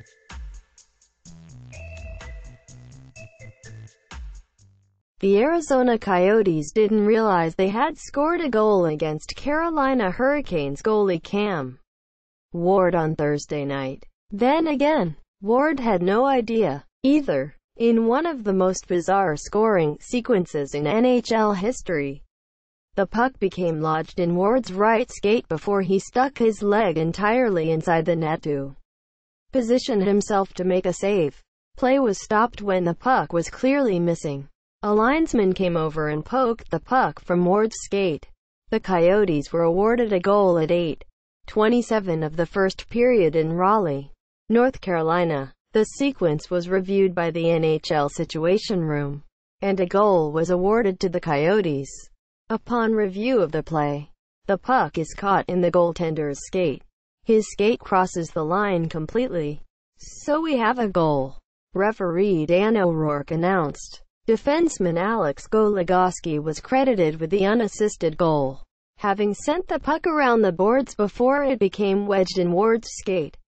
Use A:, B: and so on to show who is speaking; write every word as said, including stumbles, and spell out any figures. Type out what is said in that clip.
A: The Arizona Coyotes didn't realize they had scored a goal against Carolina Hurricanes goalie Cam Ward on Thursday night. Then again, Ward had no idea, either. In one of the most bizarre scoring sequences in N H L history, the puck became lodged in Ward's right skate before he stuck his leg entirely inside the net to position himself to make a save. Play was stopped when the puck was clearly missing. A linesman came over and poked the puck from Ward's skate. The Coyotes were awarded a goal at eight twenty-seven of the first period in Raleigh, North Carolina. The sequence was reviewed by the N H L Situation Room, and a goal was awarded to the Coyotes. Upon review of the play, the puck is caught in the goaltender's skate. His skate crosses the line completely. So we have a goal, referee Dan O'Rourke announced. Defenseman Alex Goligoski was credited with the unassisted goal, having sent the puck around the boards before it became wedged in Ward's skate.